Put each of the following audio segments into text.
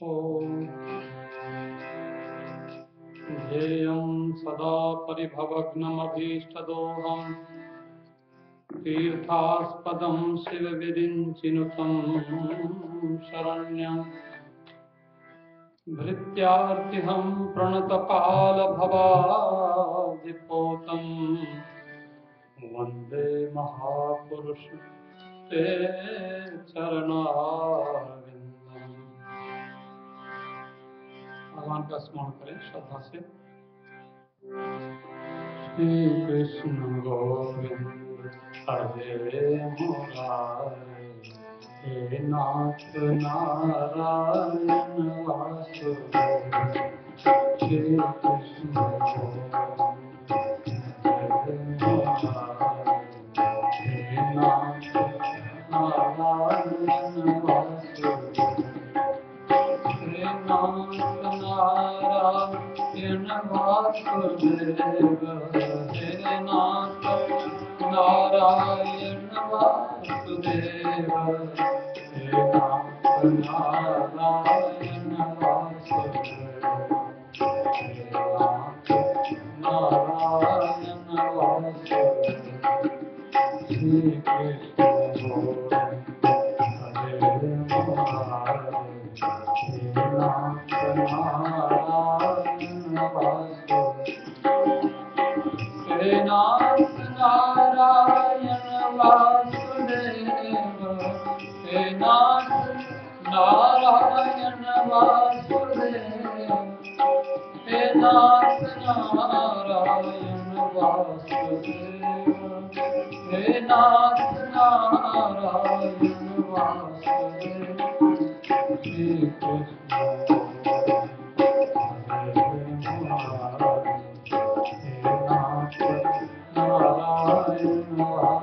ॐ ध्येयं सदा परिभवग्नमभीष्टदोहम् तीर्थास्पदं शिवविरिञ्चिनुतं शरण्यं भृत्यार्तिहं प्रणतपालभवादिपोतं वन्दे महापुरुष ते चरणारविन्दम्। भगवान का स्मरण करें श्रद्धा से। श्री कृष्ण गोविंद हरे मुरारे, हे नाथ नारायण वासुदेव। श्री कृष्ण गोविंद हरे मुरारे, हे नाथ नारायण वासुदेव। हे नाथ नारायण वासुदेव, हे नाथ नारायण वासुदेव, हे नाथ नारायण वासुदेव, हे नाथ नारायण वासुदेव। श्री कृष्ण गोविंद हरे मुरारे, हे नाथ नारायण वासुदेव। हे नाथ नारायण वासुदेव, हे नाथ नारायण वासुदेव, हे नाथ नारायण वासुदेव, हे नाथ नारायण वासुदेव। श्री कृष्ण हरे मुरारे, हे नाथ नारायण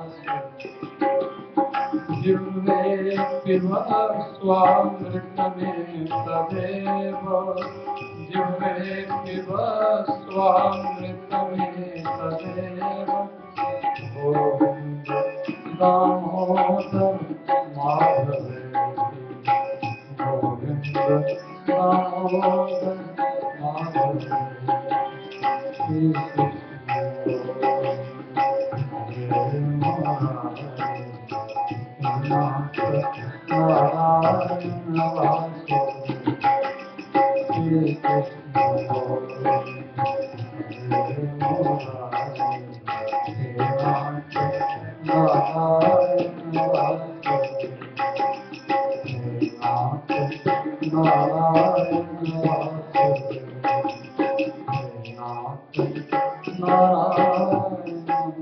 वासुदेव। जिह्वे पिबः स्वामृतमेव तदेव, जिह्वे पिबः स्वामृतमेव तदेव। गोविन्द दामोदर माधवेति, गोविन्द दामोदर माधवेति। श्री कृष्ण गोविन्द हरे मुरारे, हे नाथ नारायण वासुदेव। श्री कृष्ण गोविन्द हरे मुरारे, हे नाथ नारायण वासुदेव, हे नाथ नारायण वासुदेव, हे नाथ नारायण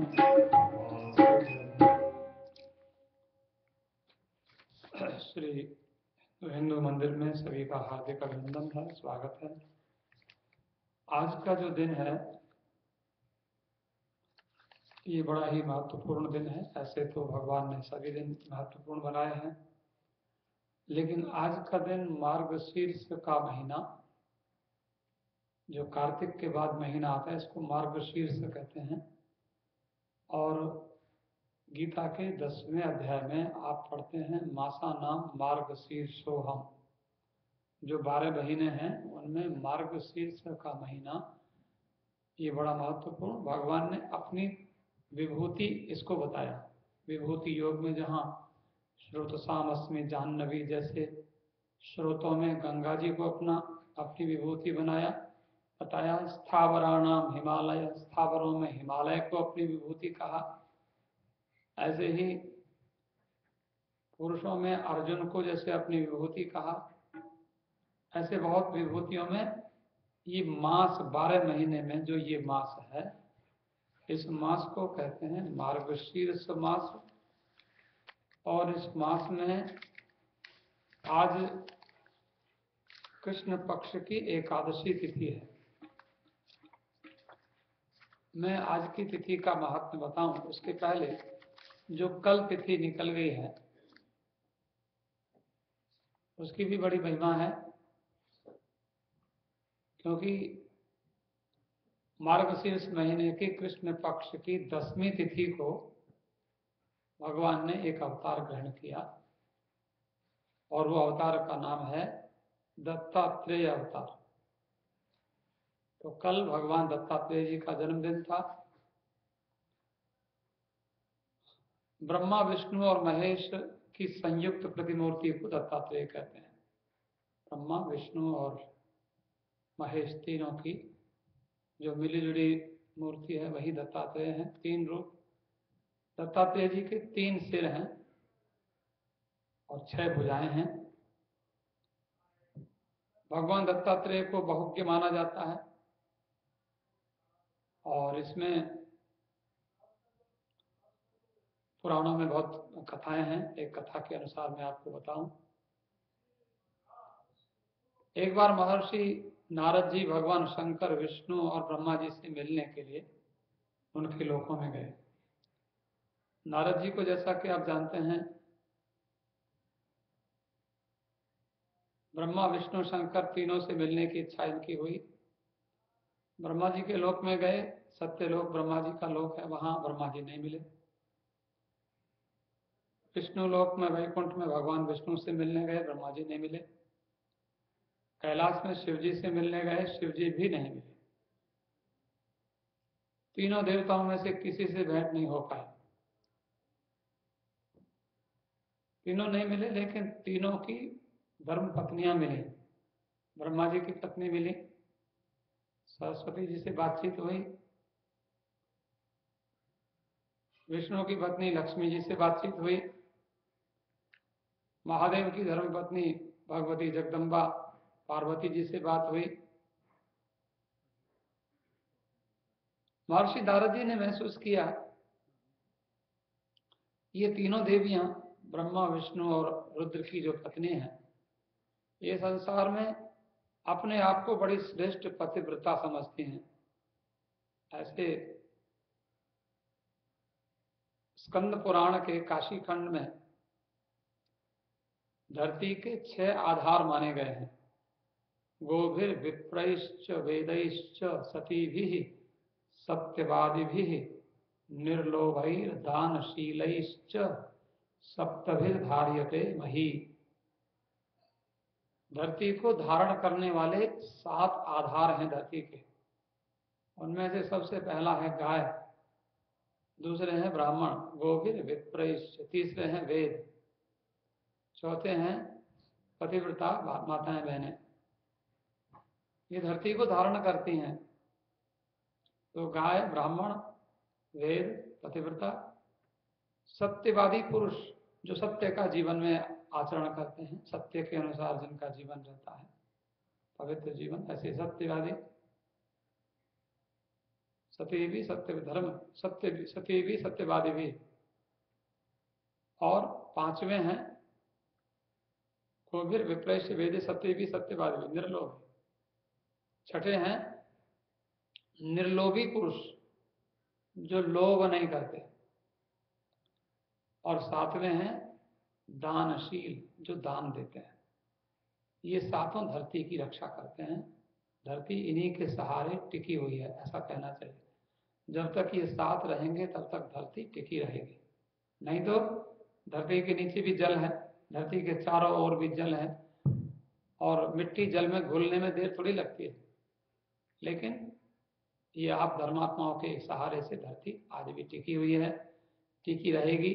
वासुदेव। श्री हिंदू मंदिर में सभी का हार्दिक अभिनंदन है, स्वागत है। आज का जो दिन है ये बड़ा ही महत्वपूर्ण दिन है। ऐसे तो भगवान ने सभी दिन महत्वपूर्ण बनाए हैं, लेकिन आज का दिन मार्गशीर्ष का महीना, जो कार्तिक के बाद महीना आता है, इसको मार्गशीर्ष कहते हैं। और गीता के 10वें अध्याय में आप पढ़ते हैं मासा नाम मार्गशीर्षोहम। जो 12 महीने हैं उनमें मार्गशीर्ष का महीना ये बड़ा महत्वपूर्ण, भगवान ने अपनी विभूति इसको बताया। विभूति योग में जहाँ श्रोतसाम अस्मि जाह्नवी जैसे श्रोतों में गंगा जी को अपनी विभूति बताया। स्थावराणाम हिमालय, स्थावरों में हिमालय को अपनी विभूति कहा। ऐसे ही पुरुषों में अर्जुन को जैसे अपनी विभूति कहा, ऐसे बहुत विभूतियों में ये मास 12 महीने में जो ये मास है, इस मास को कहते हैं मार्गशीर्ष मास। और इस मास में आज कृष्ण पक्ष की एकादशी तिथि है। मैं आज की तिथि का महत्व बताऊं उसके पहले जो कल तिथि निकल गई है उसकी भी बड़ी महिमा है, क्योंकि मार्गशीर्ष महीने के कृष्ण पक्ष की 10वीं तिथि को भगवान ने एक अवतार ग्रहण किया और वो अवतार का नाम है दत्तात्रेय अवतार। तो कल भगवान दत्तात्रेय जी का जन्मदिन था। ब्रह्मा विष्णु और महेश की संयुक्त प्रतिमूर्ति को दत्तात्रेय कहते हैं। ब्रह्मा विष्णु और महेश तीनों की जो मिली जुली मूर्ति है वही दत्तात्रेय है। 3 रूप। दत्तात्रेय जी के 3 सिर हैं और 6 भुजाएं हैं। भगवान दत्तात्रेय को बहुज्ञ माना जाता है और इसमें पुराणों में बहुत कथाएं हैं। एक कथा के अनुसार मैं आपको बताऊं। एक बार महर्षि नारद जी भगवान शंकर, विष्णु और ब्रह्मा जी से मिलने के लिए उनके लोकों में गए। नारद जी को जैसा कि आप जानते हैं ब्रह्मा विष्णु शंकर तीनों से मिलने की इच्छा इनकी हुई। ब्रह्मा जी के लोक में गए। सत्यलोक ब्रह्मा जी का लोक है, वहां ब्रह्मा जी नहीं मिले। विष्णु लोक में वैकुंठ में भगवान विष्णु से मिलने गए, ब्रह्मा जी नहीं मिले। कैलाश में शिव जी से मिलने गए, शिव जी भी नहीं मिले। तीनों देवताओं में से किसी से भेंट नहीं हो पाई। तीनों नहीं मिले, लेकिन तीनों की धर्म पत्नियां मिली। ब्रह्मा जी की पत्नी मिली, सरस्वती जी से बातचीत हुई। विष्णु की पत्नी लक्ष्मी जी से बातचीत हुई। महादेव की धर्मपत्नी भगवती जगदम्बा पार्वती जी से बात हुई। महर्षि नारद जी ने महसूस किया ये तीनों देवियां ब्रह्मा विष्णु और रुद्र की जो पत्नी हैं, ये संसार में अपने आप को बड़ी श्रेष्ठ पतिव्रता समझती हैं। ऐसे स्कंद पुराण के काशी खंड में धरती के 6 आधार माने गए हैं। गोभिर विप्रैश्च वेदैश्च सतीभिः सत्यवादिभिः निर्लोभैर दानशीलैश्च सप्तभिर्धार्यते मही। धरती को धारण करने वाले 7 आधार हैं धरती के। उनमें से सबसे पहला है गाय, दूसरे हैं ब्राह्मण गोभिर विप्रैश्च, तीसरे हैं वेद, चौथे हैं पतिव्रता माताएं बहनें। ये धरती को धारण करती हैं। तो गाय, ब्राह्मण, वेद, पतिव्रता, सत्यवादी पुरुष जो सत्य का जीवन में आचरण करते हैं, सत्य के अनुसार जिनका जीवन रहता है, पवित्र जीवन, ऐसे सत्यवादी। सती भी सत्य धर्म, सती भी सत्यवादी भी। और 5वें हैं गोभिर विप्रैश्च वेद सत्य भी सत्यवादी भी, निर्लोभ। 6ठे हैं निर्लोभी पुरुष जो लोभ नहीं करते। और 7वें हैं दानशील जो दान देते हैं। ये 7 धरती की रक्षा करते हैं। धरती इन्हीं के सहारे टिकी हुई है, ऐसा कहना चाहिए। जब तक ये 7 रहेंगे तब तक धरती टिकी रहेगी। नहीं तो धरती के नीचे भी जल है, धरती के चारों ओर भी जल है, और मिट्टी जल में घुलने में देर थोड़ी लगती है। लेकिन ये आप धर्मात्माओं के सहारे से धरती आज भी टिकी हुई है, टिकी रहेगी।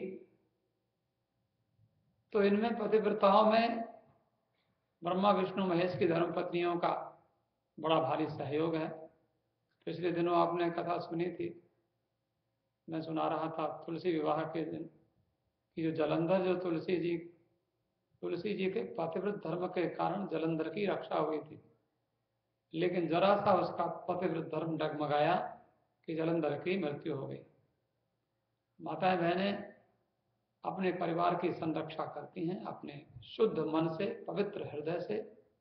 तो इनमें पतिव्रताओं में ब्रह्मा विष्णु महेश की धर्मपत्नियों का बड़ा भारी सहयोग है। पिछले दिनों आपने कथा सुनी थी, मैं सुना रहा था तुलसी विवाह के दिन कि जो जलंधर, जो तुलसी जी के पतिव्रत धर्म के कारण जलंधर की रक्षा हुई थी। लेकिन जरा सा उसका पतिव्रत धर्म डगमगाया कि जलंधर की मृत्यु हो गई। माताएं बहनें अपने परिवार की संरक्षा करती हैं अपने शुद्ध मन से, पवित्र हृदय से।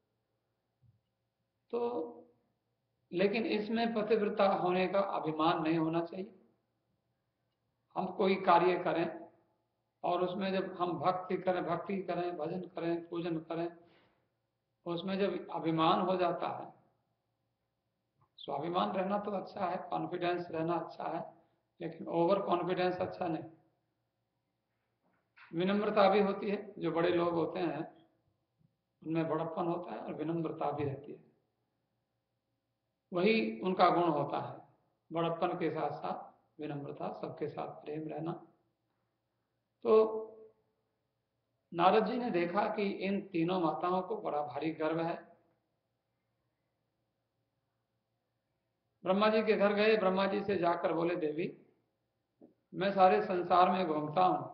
तो लेकिन इसमें पतिव्रता होने का अभिमान नहीं होना चाहिए। हम कोई कार्य करें और उसमें जब हम भक्ति करें, भजन करें, पूजन करें, उसमें जब अभिमान हो जाता है, स्वाभिमान रहना तो अच्छा है, कॉन्फिडेंस रहना अच्छा है, लेकिन ओवर कॉन्फिडेंस अच्छा नहीं। विनम्रता भी होती है। जो बड़े लोग होते हैं उनमें बड़प्पन होता है और विनम्रता भी रहती है, वही उनका गुण होता है। बड़प्पन के साथ साथ विनम्रता, सबके साथ प्रेम रहना। तो नारद जी ने देखा कि इन तीनों माताओं को बड़ा भारी गर्व है। ब्रह्मा जी के घर गए, ब्रह्मा जी से जाकर बोले, देवी मैं सारे संसार में घूमता हूं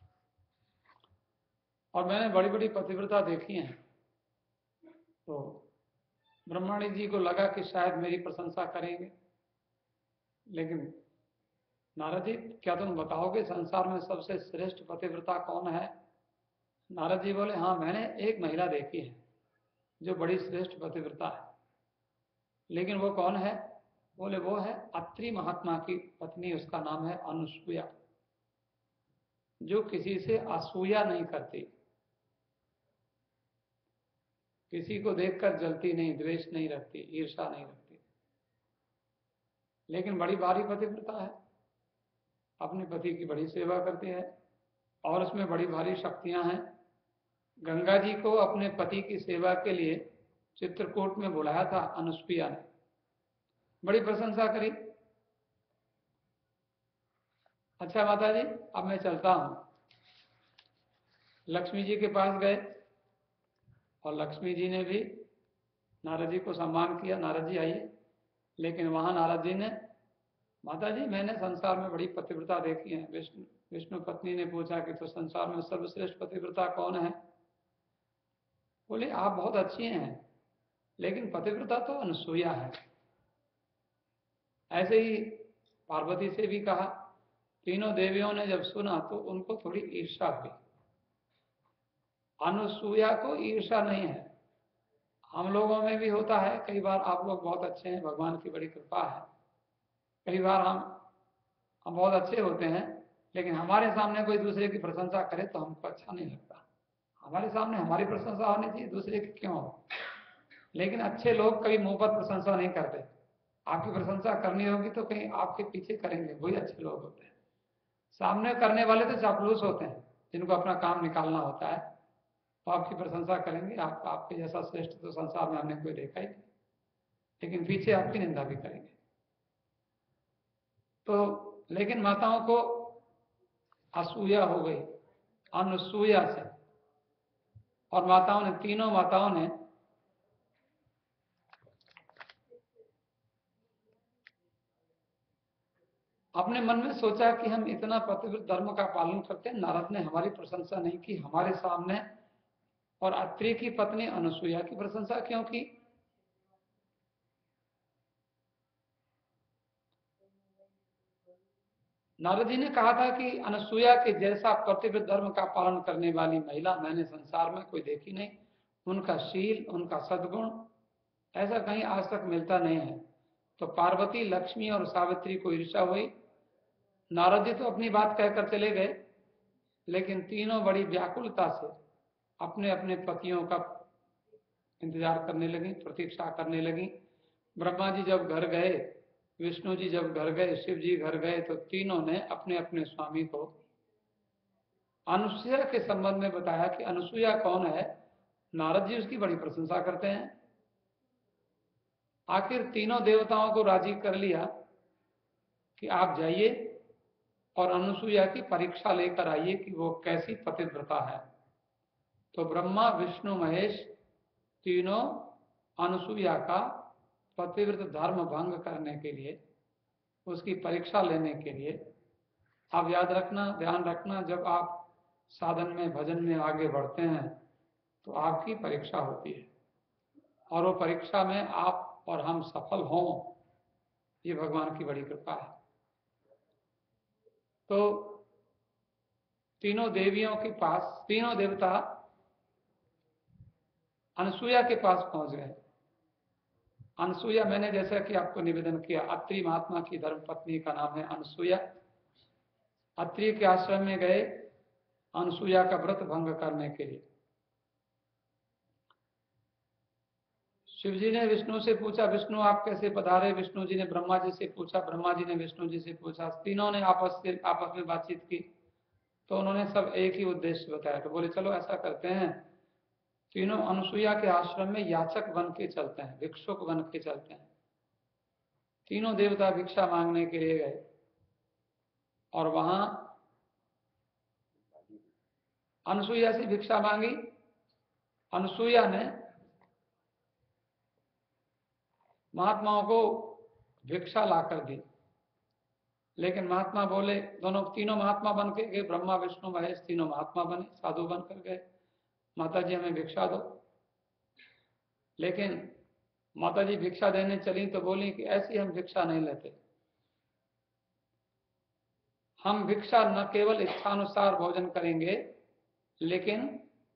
और मैंने बड़ी बड़ी पतिव्रता देखी हैं। तो ब्रह्माणी जी को लगा कि शायद मेरी प्रशंसा करेंगे, लेकिन नारद जी क्या तुम बताओगे संसार में सबसे श्रेष्ठ पतिव्रता कौन है? नारद जी बोले, हाँ मैंने एक महिला देखी है जो बड़ी श्रेष्ठ पतिव्रता है, लेकिन वो कौन है? बोले वो है अत्रि महात्मा की पत्नी, उसका नाम है अनुसूया, जो किसी से असूया नहीं करती, किसी को देखकर जलती नहीं, द्वेष नहीं रखती, ईर्षा नहीं रखती, लेकिन बड़ी भारी पतिव्रता है, अपने पति की बड़ी सेवा करती है और उसमें बड़ी भारी शक्तियां हैं। गंगा जी को अपने पति की सेवा के लिए चित्रकूट में बुलाया था अनुसूया ने, बड़ी प्रशंसा करी। अच्छा माता जी अब मैं चलता हूं। लक्ष्मी जी के पास गए और लक्ष्मी जी ने भी नारद जी को सम्मान किया, नारद जी आइए। लेकिन वहां नारद जी ने, माता जी मैंने संसार में बड़ी पतिव्रता देखी है। विष्णु पत्नी ने पूछा कि तो संसार में सर्वश्रेष्ठ पतिव्रता कौन है? बोले आप बहुत अच्छी हैं, लेकिन पतिव्रता तो अनुसूया है। ऐसे ही पार्वती से भी कहा। तीनों देवियों ने जब सुना तो उनको थोड़ी ईर्ष्या हुई। अनुसूया को ईर्ष्या नहीं है, हम लोगों में भी होता है। कई बार आप लोग बहुत अच्छे हैं, भगवान की बड़ी कृपा है। कई बार हम बहुत अच्छे होते हैं, लेकिन हमारे सामने कोई दूसरे की प्रशंसा करे तो हमको अच्छा नहीं लगता। हमारे सामने हमारी प्रशंसा होनी चाहिए, दूसरे की क्यों हो? लेकिन अच्छे लोग कभी मुंह पर प्रशंसा नहीं करते। आपकी प्रशंसा करनी होगी तो कहीं आपके पीछे करेंगे, वही अच्छे लोग होते हैं। सामने करने वाले तो चापलूस होते हैं, जिनको अपना काम निकालना होता है, तो आपकी प्रशंसा करेंगे। आपके जैसा श्रेष्ठ तो संसार में हमने कोई देखा ही नहीं, लेकिन पीछे आपकी निंदा भी करेंगे। तो लेकिन माताओं को असूया हो गई अनुसूया से, और माताओं ने, तीनों माताओं ने अपने मन में सोचा कि हम इतना पतिव्रत धर्म का पालन करते हैं, नारद ने हमारी प्रशंसा नहीं की हमारे सामने, और अत्रि की पत्नी अनुसूया की प्रशंसा क्यों की? नारद जी ने कहा था कि अनुसूया के जैसा पतिव्रत धर्म का पालन करने वाली महिला मैंने संसार में कोई देखी नहीं। उनका शील, उनका सद्गुण ऐसा कहीं आज तक मिलता नहीं है। तो पार्वती, लक्ष्मी और सावित्री को ईर्ष्या हुई। नारद जी तो अपनी बात कहकर चले गए, लेकिन तीनों बड़ी व्याकुलता से अपने अपने पतियों का इंतजार करने लगी, प्रतीक्षा करने लगी। ब्रह्मा जी जब घर गए, विष्णु जी जब घर गए, शिव जी घर गए, तो तीनों ने अपने अपने स्वामी को अनुसूया के संबंध में बताया कि अनुसूया कौन है। नारद जी उसकी बड़ी प्रशंसा करते हैं। आखिर तीनों देवताओं को राजी कर लिया कि आप जाइए और अनुसूया की परीक्षा लेकर आइए कि वो कैसी पतिव्रता है। तो ब्रह्मा, विष्णु, महेश तीनों अनुसूया का पतिव्रत धर्म भंग करने के लिए, उसकी परीक्षा लेने के लिए, आप याद रखना, ध्यान रखना, जब आप साधन में, भजन में आगे बढ़ते हैं तो आपकी परीक्षा होती है, और वो परीक्षा में आप और हम सफल हों, ये भगवान की बड़ी कृपा है। तो तीनों देवियों के पास, तीनों देवता अनुसूया के पास पहुंच गए। अनुसूया, मैंने जैसा कि आपको निवेदन किया, अत्रि महात्मा की धर्म पत्नी का नाम है अनुसूया। अत्रि के आश्रम में गए अनुसूया का व्रत भंग करने के लिए। शिव जी ने विष्णु से पूछा, विष्णु आप कैसे पधारे? विष्णु जी ने ब्रह्मा जी से पूछा, ब्रह्मा जी ने विष्णु जी से पूछा। तीनों ने आपस में बातचीत की, तो उन्होंने सब एक ही उद्देश्य बताया। तो बोले चलो ऐसा करते हैं तीनों अनुसुईया के आश्रम में याचक बन के चलते हैं, भिक्षुक बन के चलते हैं। तीनों देवता भिक्षा मांगने के लिए गए और वहां अनुसुईया से भिक्षा मांगी। अनुसुईया ने महात्माओं को भिक्षा लाकर दी, लेकिन महात्मा बोले, तीनों महात्मा बन के गए, ब्रह्मा विष्णु महेश तीनों महात्मा बने, साधु बनकर गए, माता जी हमें भिक्षा दो। लेकिन माता जी भिक्षा देने चली तो बोली कि ऐसी हम भिक्षा नहीं लेते, हम भिक्षा न केवल इच्छानुसार भोजन करेंगे, लेकिन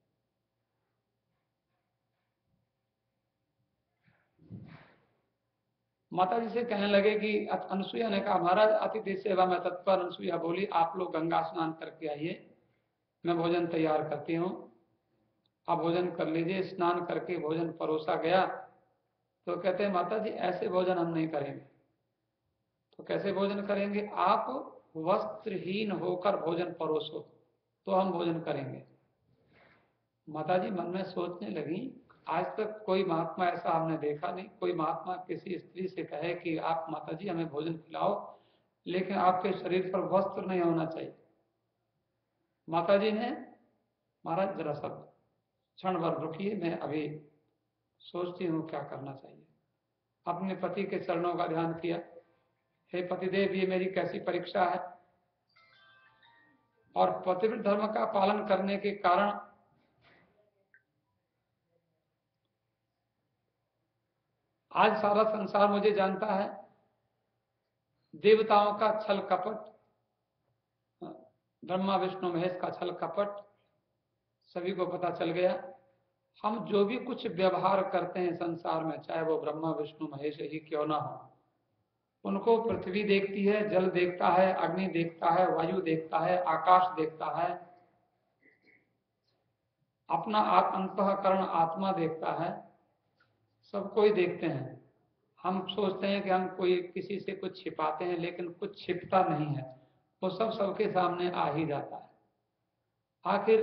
माता जी से कहने लगे कि अनुसुईया ने कहा, महाराज अतिथि सेवा में तत्पर। अनुसुईया बोली, आप लोग गंगा स्नान करके आइए, मैं भोजन तैयार करती हूँ, आप भोजन कर लीजिए। स्नान करके भोजन परोसा गया तो कहते हैं, माता जी ऐसे भोजन हम नहीं करेंगे। तो कैसे भोजन करेंगे? आप वस्त्रहीन होकर भोजन परोसो तो हम भोजन करेंगे। माता जी मन में सोचने लगी, आज तक कोई महात्मा ऐसा हमने देखा नहीं, कोई महात्मा किसी स्त्री से कहे कि आप माता जी हमें भोजन खिलाओ, लेकिन आपके शरीर पर वस्त्र नहीं होना चाहिए। माता जी ने, महाराज जरा सब क्षण भर रुकिए, मैं अभी सोचती हूँ क्या करना चाहिए। अपने पति के चरणों का ध्यान किया, हे पतिदेव, ये मेरी कैसी परीक्षा है। और पतिव्रत धर्म का पालन करने के कारण आज सारा संसार मुझे जानता है। देवताओं का छल कपट, ब्रह्मा विष्णु महेश का छल कपट सभी को पता चल गया। हम जो भी कुछ व्यवहार करते हैं संसार में, चाहे वो ब्रह्मा विष्णु महेश ही क्यों ना हो, उनको पृथ्वी देखती है, जल देखता है, अग्नि देखता है, वायु देखता है, आकाश देखता है, अपना अंतःकरण आत्मा देखता है, सब कोई देखते हैं। हम सोचते हैं कि हम कोई किसी से कुछ छिपाते हैं, लेकिन कुछ छिपता नहीं है, वो सब सबके सामने आ ही जाता है। आखिर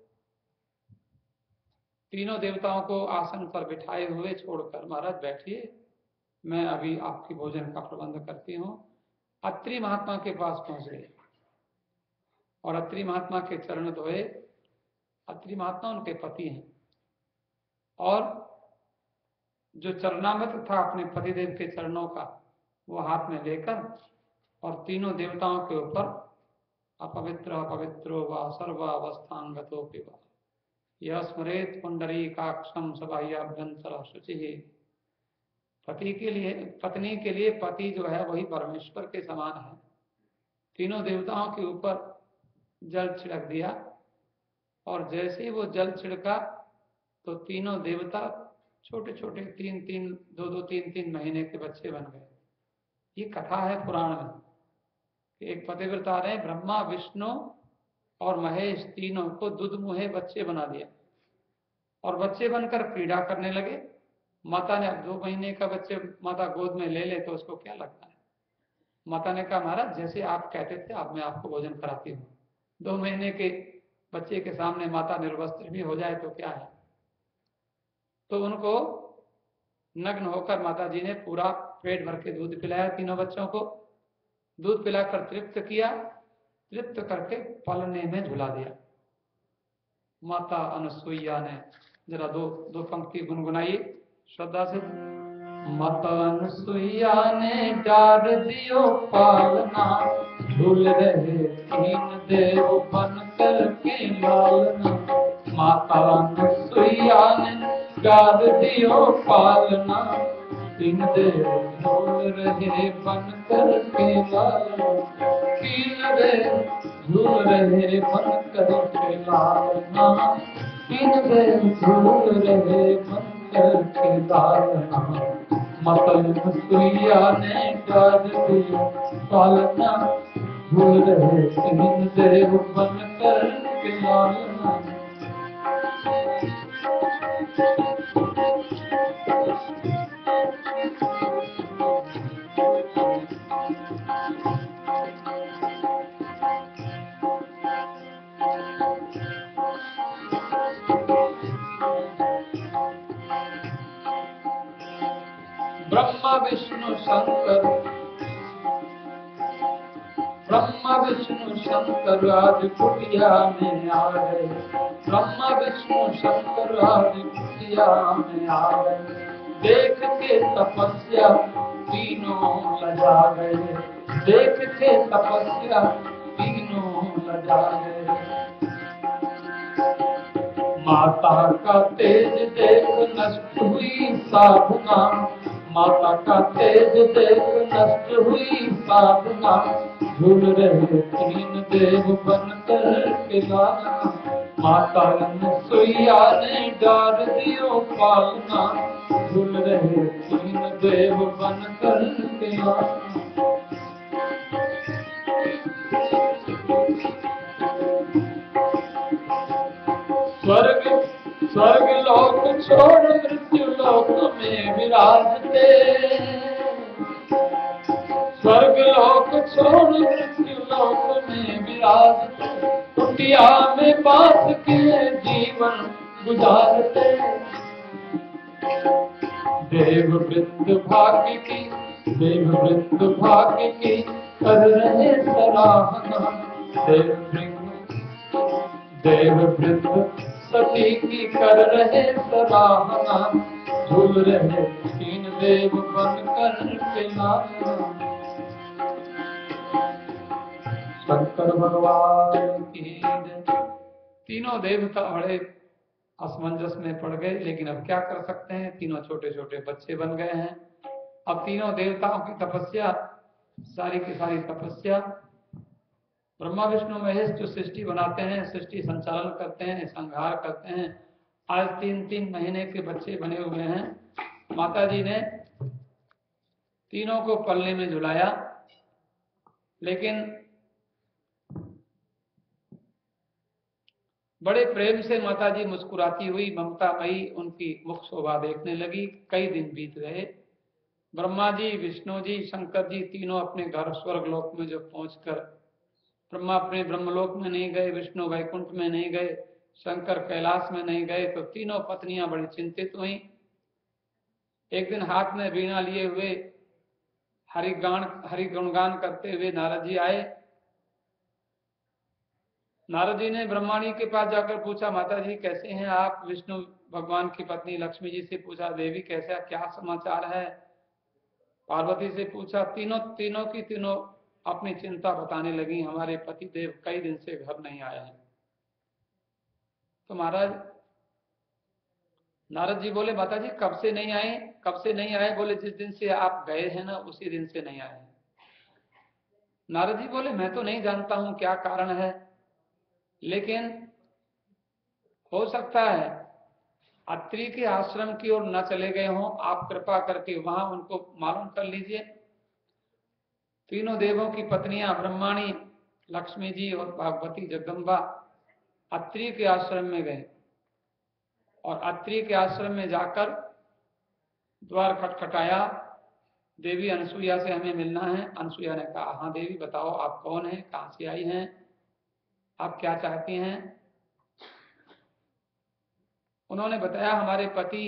तीनों देवताओं को आसन पर बिठाए हुए छोड़कर, महाराज बैठिए, मैं अभी आपकी भोजन का प्रबंध करती हूँ। अत्रि महात्मा के पास पहुंच गए और अत्रि महात्मा के चरण धोए। अत्रि महात्मा उनके पति हैं और जो चरणामृत था अपने पतिदेव के चरणों का, वो हाथ में लेकर और तीनों देवताओं के ऊपर अपवित्र अपवित्रो व सर्वावस्थांगतोऽपि वा यः स्मरेत् पुंडरीकाक्षं सबाह्याभ्यंतर शुचिः। पति के लिए, पत्नी के लिए पति जो है वही परमेश्वर के समान है। तीनों देवताओं के ऊपर जल छिड़क दिया और जैसे ही वो जल छिड़का तो तीनों देवता छोटे छोटे 2-3 महीने के बच्चे बन गए। ये कथा है पुराण में। एक पतिव्रता ने ब्रह्मा विष्णु और महेश तीनों को दुधमुहे बच्चे बना दिया और बच्चे बनकर क्रीड़ा करने लगे। माता ने, अब 2 महीने का बच्चे माता गोद में ले ले तो उसको क्या लगता है। माता ने कहा, महाराज जैसे आप कहते थे, अब मैं आपको भोजन कराती हूँ। 2 महीने के बच्चे के सामने माता निर्वस्त्र भी हो जाए तो क्या है। तो उनको नग्न होकर माता जी ने पूरा पेट भर के दूध पिलाया तीनों बच्चों को। दूध पिलाकर तृप्त किया, तृप्त करके पलने में झुला दिया। माता अनुसुईया ने जरा दो पंक्ति गुनगुनाई श्रद्धा से। माता अनुसुईया ने डार दियो पालना, झूल रहे 3 देव बन कर के लालना। माता अनुसुईया ने डार दियो पालना, 3 देव झूल रहे बन कर के लालना। 3 देव झूल रहे बन कर के लालना, 3 देव झूल रहे बन कर के लालना। माता अनुसुईया ने डार दियो पालना, झूल रहे 3 देव बन कर के लालना। ब्रह्मा विष्णु शंकर, ब्रह्मा विष्णु शंकर आज कुटिया में आ गए। ब्रह्मा विष्णु शंकर आज कुटिया में आ गए। देख के तपस्या तीनों लजा गए। देख के तपस्या तीनों लजा गए। माता का तेज देख नष्ट हुई साधना, माता का तेज देख नष्ट हुई साधना। झूल रहे तीन देव बनकर के लाना, माता अनसुईया ने डार दियो पालना। झूल रहे तीन देव बनकर के लाना। स्वर्ग स्वर्ग लोक छोड़ मृत्यु लोक में विराजते, स्वर्ग लोक छोड़ मृत्यु लोक में विराजते। कुटिया में बास के जीवन गुजारते। देव वृंद भाग्य की, देव वृंद भाग्य की कर रहे सराहना। देव वृंद सती की कर रहे सराहना। झूल रहे तीन देव बनकर के लाना। शंकर भगवान की जय। तीनों देवता बड़े असमंजस में पड़ गए, लेकिन अब क्या कर सकते हैं, तीनों छोटे छोटे बच्चे बन गए हैं। अब तीनों देवताओं की तपस्या, सारी की सारी तपस्या, ब्रह्मा विष्णु महेश जो सृष्टि बनाते हैं, सृष्टि संचालन करते हैं, संहार करते हैं, आज 3-3 महीने के बच्चे बने हुए हैं। माता जी ने तीनों को पल्ले में झुलाया, लेकिन बड़े प्रेम से माता जी मुस्कुराती हुई ममतामयी उनकी मुख शोभा देखने लगी। कई दिन बीत गए। ब्रह्मा जी, विष्णु जी, शंकर जी तीनों अपने घर स्वर्गलोक में जो पहुंचकर, ब्रह्मा अपने ब्रह्मलोक में नहीं गए, विष्णु वैकुंठ में नहीं गए, शंकर कैलाश में नहीं गए, तो तीनों पत्नियां बड़ी चिंतित हुई। एक दिन हाथ में वीणा लिए हुए हरि गुणगान करते हुए नारद जी आए। नारद जी ने ब्रह्मा जी के पास जाकर पूछा, माता जी कैसे हैं आप? विष्णु भगवान की पत्नी लक्ष्मी जी से पूछा, देवी कैसा, क्या समाचार है? पार्वती से पूछा। तीनों की तीनों अपनी चिंता बताने लगी, हमारे पति देव कई दिन से घर नहीं आए हैं। तो महाराज नारद जी बोले, माता जी कब से नहीं आए? कब से नहीं आए? बोले जिस दिन से आप गए हैं ना, उसी दिन से नहीं आए। नारद जी बोले, मैं तो नहीं जानता हूं क्या कारण है, लेकिन हो सकता है अत्रि के आश्रम की ओर न चले गए हों। आप कृपा करके वहां उनको मालूम कर लीजिए। तीनों देवों की पत्नियां ब्रह्माणी, लक्ष्मी जी और भगवती जगदम्बा अत्रि के आश्रम में गए और अत्रि के आश्रम में जाकर द्वार खटखटाया। देवी अनसुईया से हमें मिलना है। अनसुईया ने कहा, हाँ देवी बताओ आप कौन हैं, कहां से आई हैं, आप क्या चाहती हैं? उन्होंने बताया, हमारे पति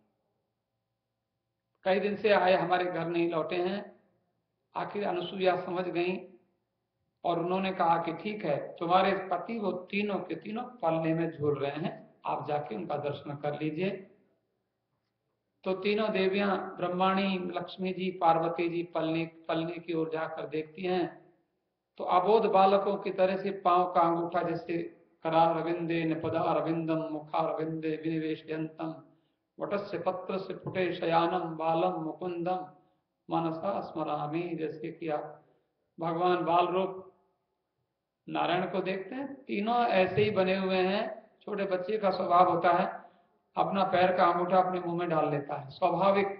कई दिन से आए, हमारे घर नहीं लौटे हैं। आखिर अनसुईया समझ गई और उन्होंने कहा कि ठीक है, तुम्हारे पति वो तीनों के तीनों पल्ले में झूल रहे हैं, आप जाके उनका दर्शन कर लीजिए। तो तीनों देवियां ब्रह्माणी, लक्ष्मी जी, पार्वती जी पलने की ओर जाकर देखती हैं, तो अबोध बालकों की तरह से पांव का अंगूठा जैसे करारविंदे निपदारविंदम मुखारविंदे विनिवेशयंतम वटस्य पत्रस्य फुटे शयानम बालम मुकुंदम मनसा स्मरामि, जैसे कि आप भगवान बाल रूप नारायण को देखते हैं, तीनों ऐसे ही बने हुए हैं। छोटे बच्चे का स्वभाव होता है अपना पैर का अंगूठा अपने मुंह में डाल लेता है, स्वाभाविक।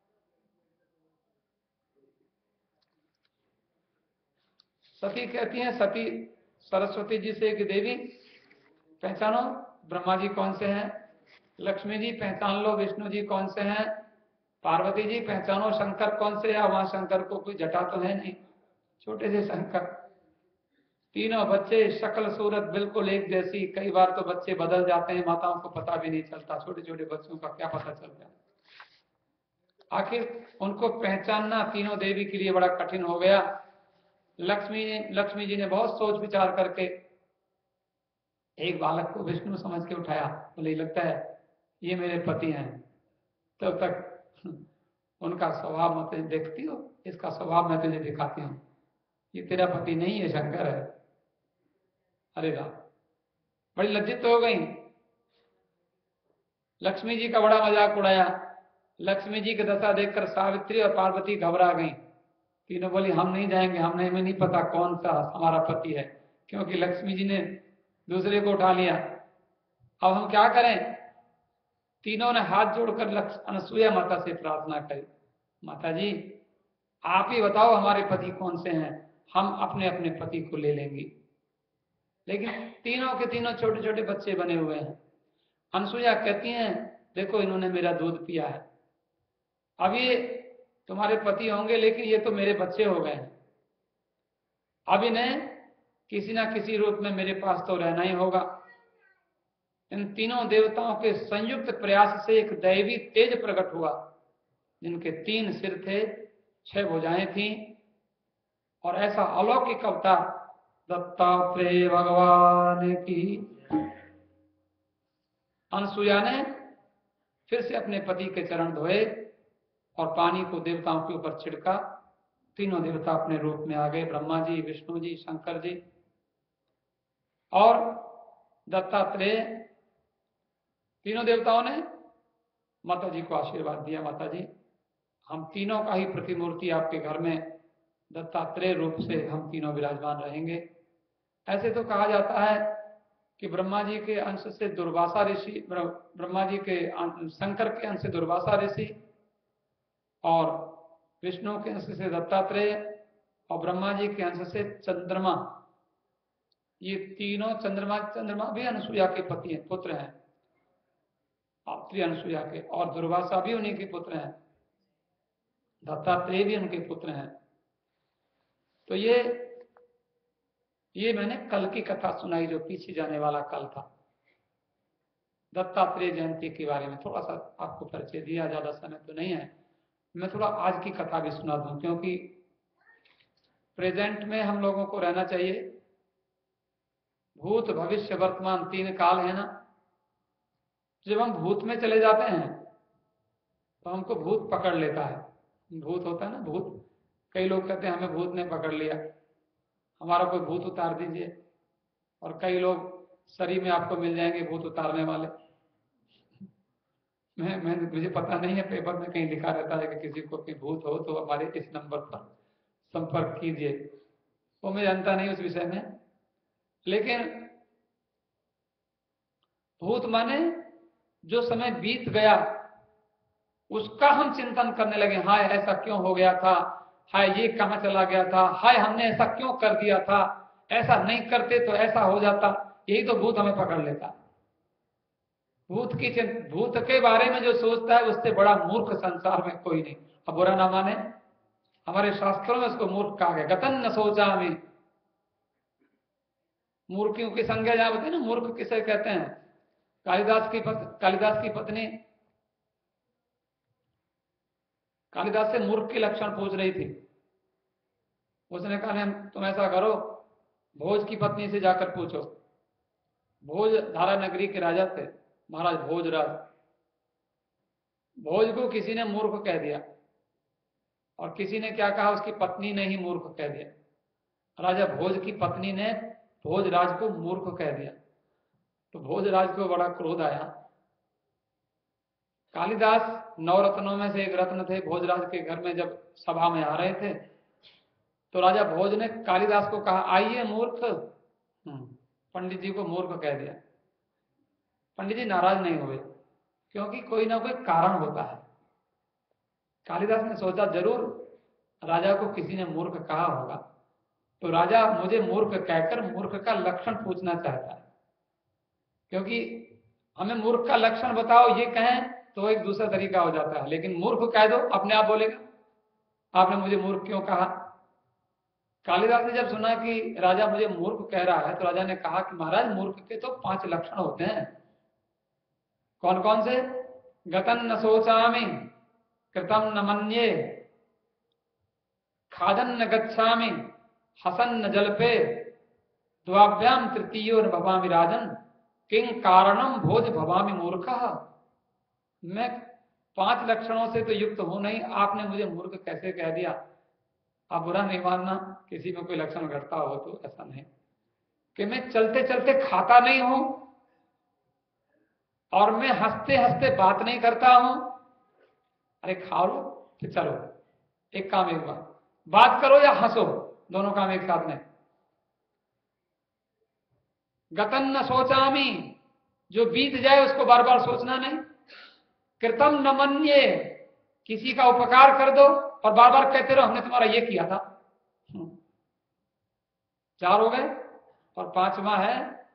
सती कहती हैं, सती सरस्वती जी से कि देवी पहचानो ब्रह्मा जी कौन से हैं, लक्ष्मी जी पहचान लो विष्णु जी कौन से हैं, पार्वती जी पहचानो शंकर कौन से है। वहां शंकर को कोई जटा तो है नहीं, छोटे से शंकर। तीनों बच्चे शक्ल सूरत बिल्कुल एक जैसी। कई बार तो बच्चे बदल जाते हैं, माताओं को पता भी नहीं चलता, छोटे छोटे बच्चों का क्या पता चलता है। आखिर उनको पहचानना तीनों देवी के लिए बड़ा कठिन हो गया। लक्ष्मी जी ने बहुत सोच विचार करके एक बालक को विष्णु समझ के उठाया, बोले लगता है ये मेरे पति हैं। तब तक उनका स्वभाव मत देखती हो, इसका स्वभाव मैं तुझे दिखाती हूँ, ये तेरा पति नहीं है, शंकर है। अरे राम, बड़ी लज्जित हो गई। लक्ष्मी जी का बड़ा मजाक उड़ाया। लक्ष्मी जी की दशा देखकर सावित्री और पार्वती घबरा गईं। तीनों बोली हम नहीं जाएंगे, हमें नहीं पता कौन सा हमारा पति है, क्योंकि लक्ष्मी जी ने दूसरे को उठा लिया। अब हम क्या करें? तीनों ने हाथ जोड़कर अनसुईया माता से प्रार्थना करी, माता जी आप ही बताओ हमारे पति कौन से हैं, हम अपने अपने पति को ले लेंगे। लेकिन तीनों के तीनों छोटे छोटे बच्चे बने हुए हैं। अनसुईया कहती हैं देखो इन्होंने मेरा दूध पिया है, अब ये तुम्हारे पति होंगे लेकिन ये तो मेरे बच्चे हो गए हैं, अब इन्हें किसी ना किसी रूप में मेरे पास तो रहना ही होगा। इन तीनों देवताओं के संयुक्त प्रयास से एक दैवी तेज प्रकट हुआ, जिनके 3 सिर थे, 6 भुजाएं थीं और ऐसा अलौकिक अवतार। दत्तात्रेय भगवान की। अनसुईया ने फिर से अपने पति के चरण धोए और पानी को देवताओं के ऊपर छिड़का। तीनों देवता अपने रूप में आ गए, ब्रह्मा जी, विष्णु जी, शंकर जी और दत्तात्रेय। तीनों देवताओं ने माता जी को आशीर्वाद दिया, माता जी हम तीनों का ही प्रतिमूर्ति आपके घर में दत्तात्रेय रूप से हम तीनों विराजमान रहेंगे। ऐसे तो कहा जाता है कि ब्रह्मा जी के अंश से दुर्वासा ऋषि, ब्रह्मा जी के शंकर के अंश से दुर्वासा ऋषि और विष्णु के अंश से दत्तात्रेय और ब्रह्मा जी के अंश से चंद्रमा, ये तीनों चंद्रमा भी अनसुईया के पति हैं, पुत्र हैं, अनसुईया के, और दुर्वासा भी उन्हीं के पुत्र हैं, दत्तात्रेय भी उनके पुत्र हैं। तो ये मैंने कल की कथा सुनाई, जो पीछे जाने वाला कल था, दत्तात्रेय जयंती के बारे में थोड़ा सा आपको परिचय दिया, ज्यादा समय तो नहीं है। मैं थोड़ा आज की कथा भी सुना दूं, क्योंकि प्रेजेंट में हम लोगों को रहना चाहिए। भूत भविष्य वर्तमान 3 काल है ना। जब हम भूत में चले जाते हैं तो हमको भूत पकड़ लेता है। भूत होता है ना, भूत। कई लोग कहते हैं हमें भूत ने पकड़ लिया, हमारा कोई भूत उतार दीजिए। और कई लोग शरीर में आपको मिल जाएंगे भूत उतारने वाले। मुझे पता नहीं है, पेपर में कहीं लिखा रहता है कि किसी को कोई भूत हो तो हमारे इस नंबर पर संपर्क कीजिए। वो मैं जानता नहीं उस विषय में, लेकिन भूत माने जो समय बीत गया उसका हम चिंतन करने लगे, हाय ऐसा क्यों हो गया था, हाय ये कहां चला गया था, हाय हमने ऐसा क्यों कर दिया था, ऐसा नहीं करते तो ऐसा हो जाता। यही तो भूत हमें पकड़ लेता। भूत के बारे में जो सोचता है उससे बड़ा मूर्ख संसार में कोई नहीं। अब बुरा ना माने, हमारे शास्त्रों में उसको मूर्ख कहा गया। गतन न सोचा में, मूर्खियों की संज्ञा जहां होती है ना, मूर्ख किसे कहते हैं? कालिदास की पत्नी कालिदास से मूर्ख के लक्षण पूछ रही थी। उसने कहा तुम ऐसा करो, भोज की पत्नी से जाकर पूछो। भोज धारा नगरी के राजा थे, महाराज भोजराज। भोज को किसी ने मूर्ख कह दिया और किसी ने क्या कहा, उसकी पत्नी ने ही मूर्ख कह दिया। राजा भोज की पत्नी ने भोजराज को मूर्ख कह दिया, तो भोजराज को बड़ा क्रोध आया। कालिदास 9 रत्नों में से एक रत्न थे। भोजराज के घर में जब सभा में आ रहे थे तो राजा भोज ने कालिदास को कहा, आइए मूर्ख। पंडित जी को मूर्ख कह दिया। पंडित जी नाराज नहीं हुए, क्योंकि कोई ना कोई कारण होता है। कालिदास ने सोचा जरूर राजा को किसी ने मूर्ख कहा होगा, तो राजा मुझे मूर्ख कहकर मूर्ख का लक्षण पूछना चाहता है। क्योंकि हमें मूर्ख का लक्षण बताओ ये कहें तो एक दूसरा तरीका हो जाता है, लेकिन मूर्ख कह दो अपने आप बोलेगा आपने मुझे मूर्ख क्यों कहा। कालिदास ने जब सुना कि राजा मुझे मूर्ख कह रहा है तो राजा ने कहा कि महाराज मूर्ख के तो 5 लक्षण होते हैं। कौन कौन से? गतन न सोचामि, कृतम न मन्ये खादन न गच्छामि हसन न जलपे द्वाभ्याम तृतीयो न भवामि राजन किंग कारणम भोज भवामि मूर्खः। मैं 5 लक्षणों से तो युक्त हूं नहीं, आपने मुझे मूर्ख कैसे कह दिया। आप बुरा नहीं मानना, किसी में कोई लक्षण घटता हो तो ऐसा नहीं कि मैं चलते चलते खाता नहीं हूं और मैं हंसते हंसते बात नहीं करता हूं। अरे खा लो फिर चलो, एक काम एक बात करो या हंसो, दोनों काम एक साथ में। गतन न सोचामी, जो बीत जाए उसको बार बार सोचना नहीं। कृतम न मन्ये, किसी का उपकार कर दो और बार बार कहते रहो हमने तुम्हारा ये किया था। 4 हो गए। और 5वां है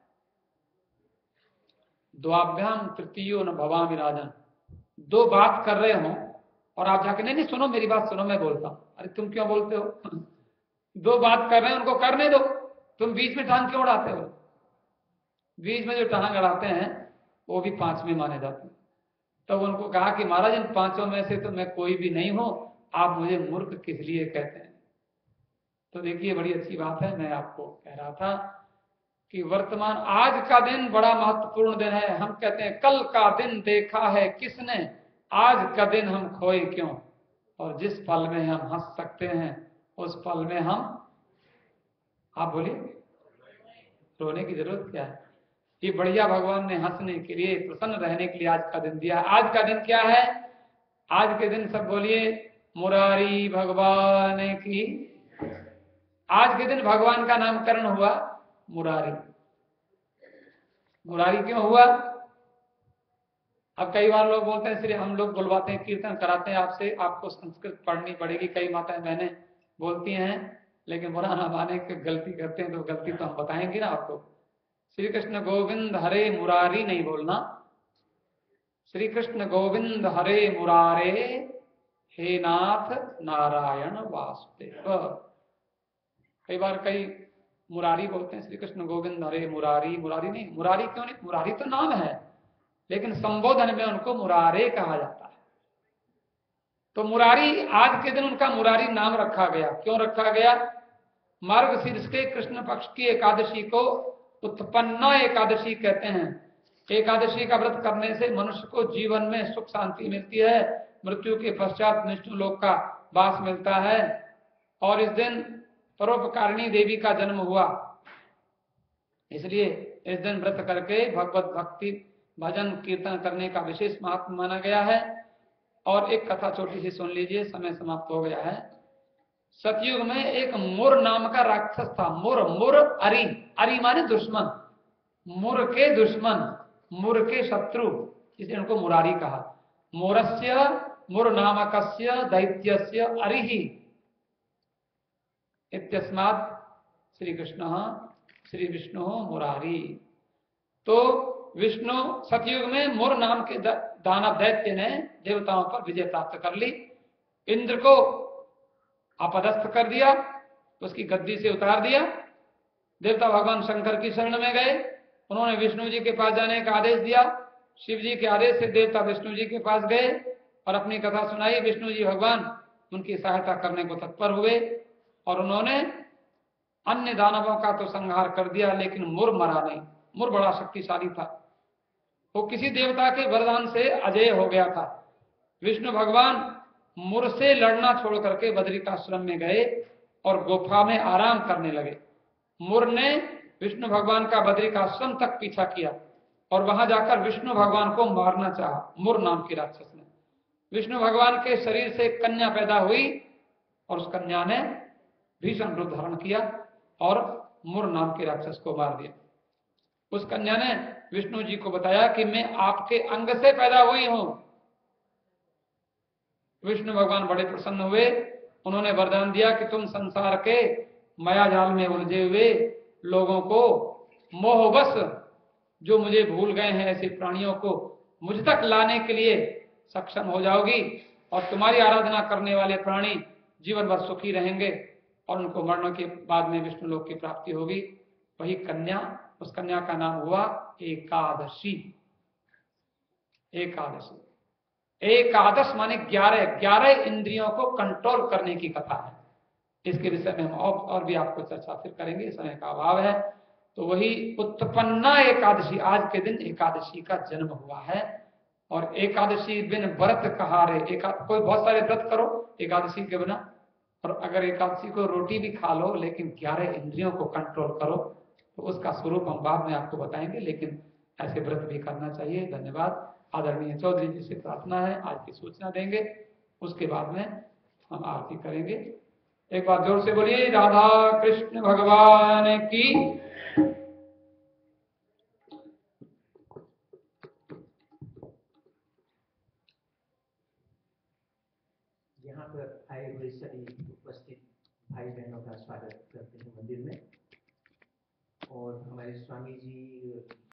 द्वाभ्याम तृतीयो न भवामि राजन। 2 बात कर रहे हो और आप जाके नहीं नहीं सुनो मेरी बात सुनो मैं बोलता हूं। अरे तुम क्यों बोलते हो? 2 बात कर रहे हैं उनको करने दो, तुम बीच में टांग क्यों उड़ाते हो? बीच में जो टांग अड़ाते हैं वो भी 5 में माने जाते हैं। तब तो उनको कहा कि महाराज इन 5 में से तो मैं कोई भी नहीं हूं, आप मुझे मूर्ख किस लिए कहते हैं? तो देखिए बड़ी अच्छी बात है। मैं आपको कह रहा था कि वर्तमान आज का दिन बड़ा महत्वपूर्ण दिन है। हम कहते हैं कल का दिन देखा है किसने, आज का दिन हम खोए क्यों। और जिस पल में हम हंस सकते हैं उस पल में हम, आप बोलिए, रोने की जरूरत क्या है? ये बढ़िया भगवान ने हंसने के लिए, प्रसन्न रहने के लिए आज का दिन दिया। आज का दिन क्या है? आज के दिन सब बोलिए मुरारी भगवान की। आज के दिन भगवान का नामकरण हुआ मुरारी। मुरारी क्यों हुआ? अब कई बार लोग बोलते हैं इसलिए हम लोग बुलवाते हैं, कीर्तन कराते हैं आपसे, आपको संस्कृत पढ़नी पड़ेगी। कई माताएं बहनें बोलती हैं, लेकिन बुरा ना माने कि गलती करते हैं तो गलती तो हम बताएंगे ना आपको। श्री कृष्ण गोविंद हरे मुरारी नहीं बोलना, श्री कृष्ण गोविंद हरे मुरारे हे नाथ नारायण वासुदेव। कई बार कई मुरारी बोलते हैं, श्री कृष्ण गोविंद हरे मुरारी। मुरारी नहीं, मुरारी क्यों नहीं? मुरारी तो नाम है, लेकिन संबोधन में उनको मुरारे कहा जाता है। तो मुरारी, आज के दिन उनका मुरारी नाम रखा गया। क्यों रखा गया? मार्गशीर्ष के कृष्ण पक्ष की एकादशी को उत्पन्ना एकादशी कहते हैं। एकादशी का व्रत करने से मनुष्य को जीवन में सुख शांति मिलती है, मृत्यु के पश्चात विष्णु लोक का वास मिलता है। और इस दिन परोपकारिणी देवी का जन्म हुआ, इसलिए इस दिन व्रत करके भगवत भक्ति भजन कीर्तन करने का विशेष महत्व माना गया है। और एक कथा छोटी सी सुन लीजिए, समय समाप्त हो गया है। सतयुग में एक मुर नाम का राक्षस था। मुर, मुर अरि, अरि माने दुश्मन, मुर के दुश्मन, मुर के शत्रु, इसलिए उनको मुरारी कहा। मुरस्य मुर नामकस्य दैत्यस्य अरिहि इत्यस्मात् श्री कृष्ण श्री विष्णु मुरारी। तो विष्णु सतयुग में मुर नाम के दानव दैत्य ने देवताओं पर विजय प्राप्त कर ली, इंद्र को अपदस्थ कर दिया, उसकी गद्दी से उतार दिया। देवता भगवान शंकर की शरण में गए, उन्होंने विष्णु जी के पास जाने का आदेश दिया। शिव जी के आदेश से देवता विष्णु जी के पास गए और अपनी कथा सुनाई। विष्णु जी भगवान उनकी सहायता करने को तत्पर हुए और उन्होंने अन्य दानवों का तो संहार कर दिया, लेकिन मुर मरा नहीं। मुर बड़ा शक्तिशाली था, वो किसी देवता के वरदान से अजय हो गया था। विष्णु भगवान मुर से लड़ना छोड़ करके बद्रिकाश्रम में गए और गुफा में आराम करने लगे। मुर ने विष्णु भगवान का बद्रिकाश्रम तक पीछा किया और वहां जाकर विष्णु भगवान को मारना चाहा। मुर नाम की राक्षस ने, विष्णु भगवान के शरीर से एक कन्या पैदा हुई और उस कन्या ने भीषण रूप धारण किया और मुर नाम के राक्षस को मार दिया। उस कन्या ने विष्णु जी को बताया कि मैं आपके अंग से पैदा हुई हूं। विष्णु भगवान बड़े प्रसन्न हुए, उन्होंने वरदान दिया कि तुम संसार के माया जाल में उलझे हुए लोगों को, मोहवश जो मुझे भूल गए हैं ऐसे प्राणियों को मुझ तक लाने के लिए सक्षम हो जाओगी और तुम्हारी आराधना करने वाले प्राणी जीवन भर सुखी रहेंगे और उनको मरने के बाद में विष्णु लोक की प्राप्ति होगी। वही कन्या, उस कन्या का नाम हुआ एकादशी। एकादशी एकादश माने 11, 11 इंद्रियों को कंट्रोल करने की कथा है। इसके विषय में हम और भी आपको चर्चा फिर करेंगे, समय का अभाव है। तो वही उत्पन्ना एकादशी, आज के दिन एकादशी का जन्म हुआ है। और एकादशी बिन व्रत कहारे, कोई बहुत सारे व्रत करो एकादशी के बिना, और अगर एकादशी को रोटी भी खा लो लेकिन 11 इंद्रियों को कंट्रोल करो, तो उसका स्वरूप हम बाद में आपको बताएंगे, लेकिन ऐसे व्रत भी करना चाहिए। धन्यवाद। आदरणीय चौधरी जी से प्रार्थना है आज की सूचना देंगे, उसके बाद में हम आरती करेंगे। एक बार जोर से बोलिए राधा कृष्ण भगवान की। यहाँ पर आए हुए सभी उपस्थित भाई बहनों का स्वागत करते हैं मंदिर में। और हमारे स्वामी जी